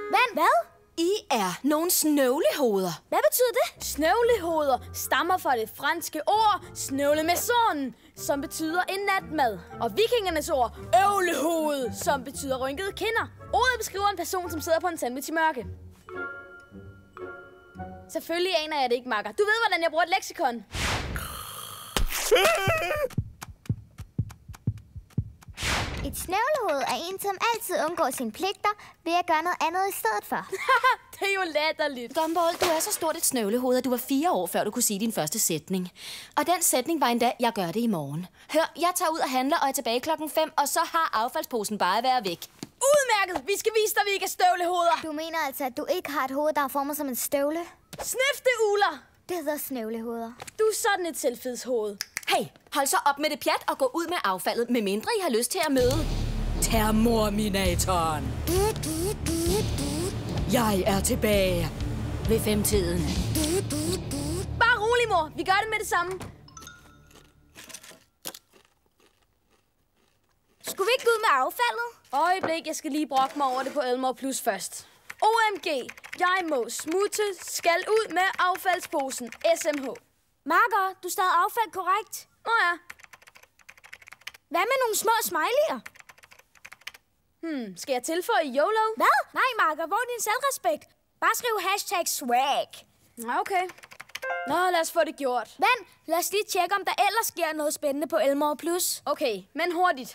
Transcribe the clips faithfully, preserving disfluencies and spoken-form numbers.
Vand? Hvad? I er nogle snøvlehoveder. Hvad betyder det? Snøvlehoveder stammer fra det franske ord snøvlemaison, som betyder en natmad. Og vikingernes ord øvlehoved, som betyder rynkede kinder. Ordet beskriver en person, som sidder på en sandwich i mørke. Selvfølgelig aner jeg det ikke, makker. Du ved, hvordan jeg bruger et leksikon. Et snøvlehoved er en, som altid undgår sine pligter ved at gøre noget andet i stedet for. Det er jo latterligt. Gumball, du er så stort et snøvlehoved, at du var fire år, før du kunne sige din første sætning. Og den sætning var endda, jeg gør det i morgen. Hør, jeg tager ud og handler og er tilbage klokken fem, og så har affaldsposen bare været væk. Udmærket! Vi skal vise dig, at vi ikke er støvlehoveder. Du mener altså, at du ikke har et hoved, der er formet som en støvle? Snif det, uler! Det hedder snøvlehoveder. Du er sådan et selvfedshoved. Hey, hold så op med det pjat og gå ud med affaldet, medmindre I har lyst til at møde Termorminatoren. Jeg er tilbage ved femtiden. Bare rolig, mor. Vi gør det med det samme. Skulle vi ikke gå ud med affaldet? Øjeblik, jeg skal lige brokke mig over det på Elmore Plus først. O M G, jeg må smutte, skal ud med affaldsposen. S M H. Marker, du stadig affald korrekt? Nå ja. Hvad med nogle små smiley'er? Hmm, skal jeg tilføje YOLO? Hvad? Nej, Marker, hvor er din selvrespekt? Bare skriv hashtag swag. Okay. Nå, lad os få det gjort. Vent, lad os lige tjekke, om der ellers sker noget spændende på Elmore Plus. Okay, men hurtigt.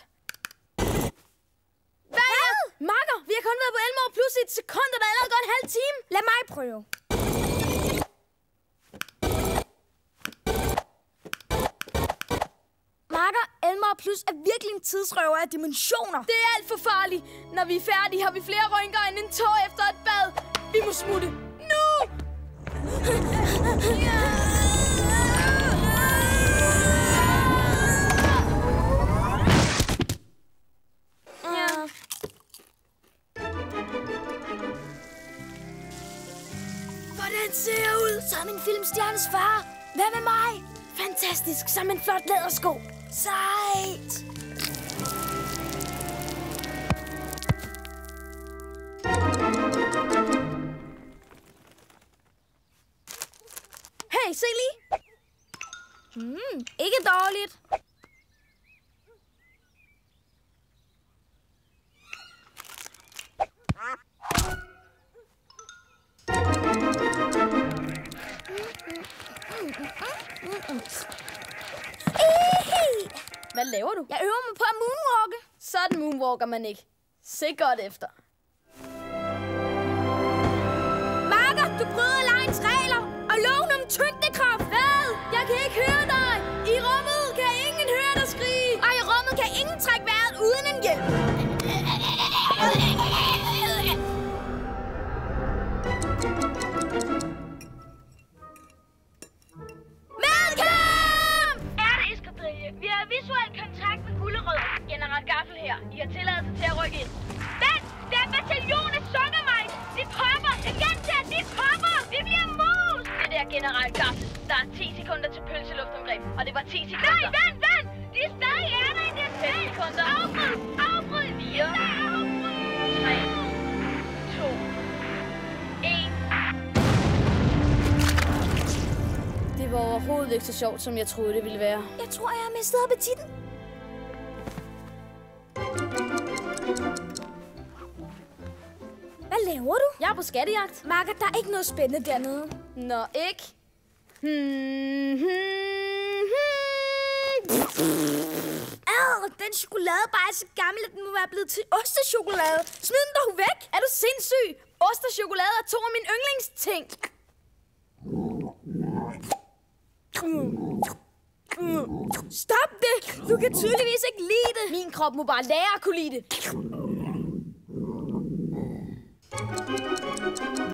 Hvad? Hvad? Marker, vi har kun været på Elmore Plus i et sekund, og der er allerede gået en halv time. Lad mig prøve. Marker, Elmore Plus er virkelig en tidsrøver af dimensioner. Det er alt for farligt. Når vi er færdige, har vi flere rynker end en tår efter et bad. Vi må smutte. Nu! Hvordan ser jeg ud? Som en filmstjernes far. Hvad med mig? Fantastisk, som en flot lædersko. Sejt! Hey, se lige. Mm, ikke dårligt. Hvad laver du? Jeg øver mig på at moonwalke. Sådan moonwalker man ikke. Se godt efter. Marker, du bryder legens regler og loven om tyngdekraft. Hvad? Jeg kan ikke høre dig. I rummet kan ingen høre dig skrige. Og i rummet kan ingen trække vejret uden en hjælp. Medkamp! Ærteeskadrille. Vi har visuel kontakt med Gullerød. General Gaffel her. I har tilladelse til at rykke ind. Vent! Det er bataljon af Sukkermajs! De popper! Jeg gentager, de popper! Vi bliver mus! Det der General Gaffel. Der er ti sekunder til pølseluftangreb. Og det var ti sekunder. Nej, vent, vent! De er stadig ærter i det fem sekunder. Afbryd! Afbryd! fire. tre. to. en. Det var overhovedet ikke så sjovt, som jeg troede, det ville være. Jeg tror, jeg har mistet appetitten. Hvad laver du? Jeg er på skattejagt. Marker, der er ikke noget spændende dernede. Nå, ikke? Hmm, hmm, hmm. Ad, den chokoladebar er så gammel, at den må være blevet til ostechokolade. Smid den dog væk. Er du sindssyg? Ost og chokolade er to af mine yndlingsting. Stop det! Du kan tydeligvis ikke lide det. Min krop må bare lære at kunne lide det.